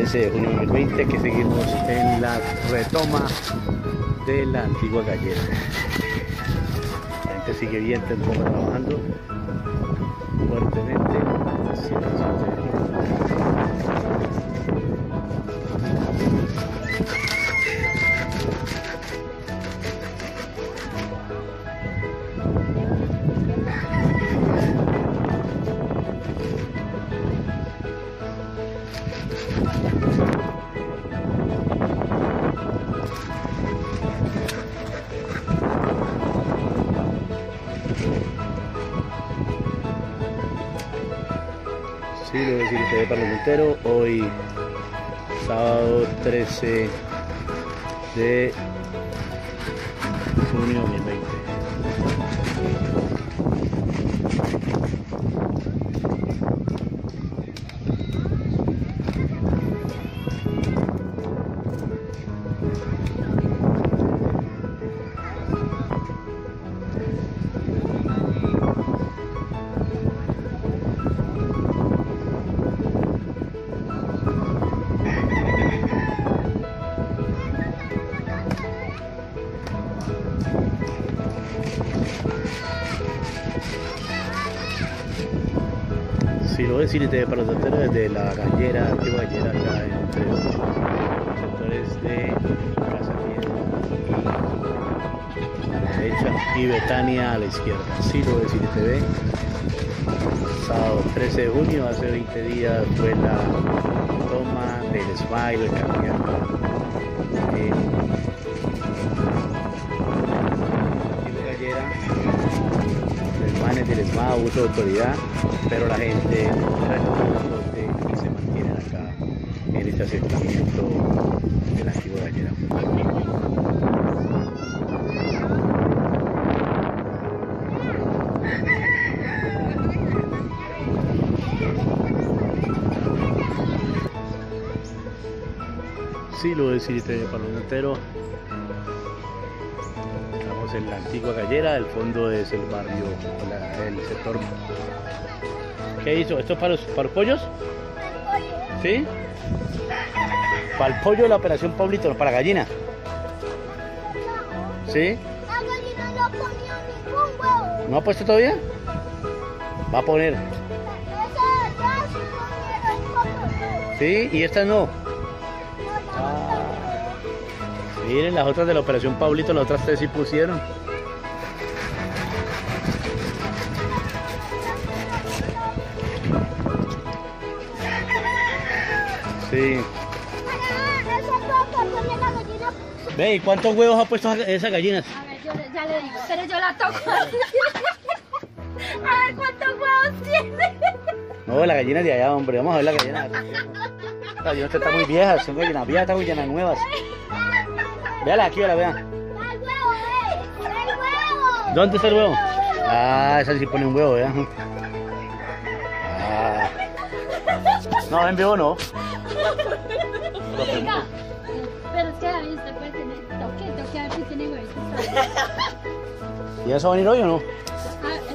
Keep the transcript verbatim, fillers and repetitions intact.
trece de junio de dos mil veinte, que seguimos en la retoma de la antigua gallera. La gente sigue bien temprano trabajando fuertemente. Sí, lo voy a decir T V para los Monteros, hoy sábado trece de junio de dos mil veinte. Si lo voy a decir T V para los Monteros, desde la gallera, antigua gallera, acá entre los sectores de Casa Piedra a la derecha y Betania a la izquierda. Si lo voy a decir T V, sábado trece de junio, hace veinte días fue la toma del Smile, el cambiando en la gallera. Los manes del Smile, uso de autoridad, pero la gente que se mantienen acá en este asentamiento de la antigua gallera. Sí, lo voy a decir para los Monteros. Estamos en la antigua gallera, el fondo es el barrio, la, el sector. ¿Qué hizo? ¿Esto es para los, para los pollos? ¿Sí? Para el pollo de la operación Pablito, no para la gallina. ¿Sí? La gallina no ponía ningún huevo. ¿No ha puesto todavía? Va a poner. Esa ya sí ponieron cuatro huevos. ¿Sí? ¿Y esta no? Ah, miren, las otras de la operación Pablito, las otras tres sí pusieron. Sí. Ve, ¿y cuántos huevos ha puesto esa gallina? A ver, yo le- ya le digo, pero yo la toco. A ver cuántos huevos tiene. No, la gallina de allá, hombre. Vamos a ver la gallina. La gallina está muy vieja, son gallinas viejas, están gallinas nuevas. Véala aquí, la vean. ¡El huevo, eh! ¡El huevo! ¿Dónde está el huevo? Ah, esa sí pone un huevo, ¿ya? Ah. No, en vivo no. Venga. Pero es que David, usted puede tener toque, toque a ver si tiene huevitos. ¿Y eso va a venir hoy o no? Ah,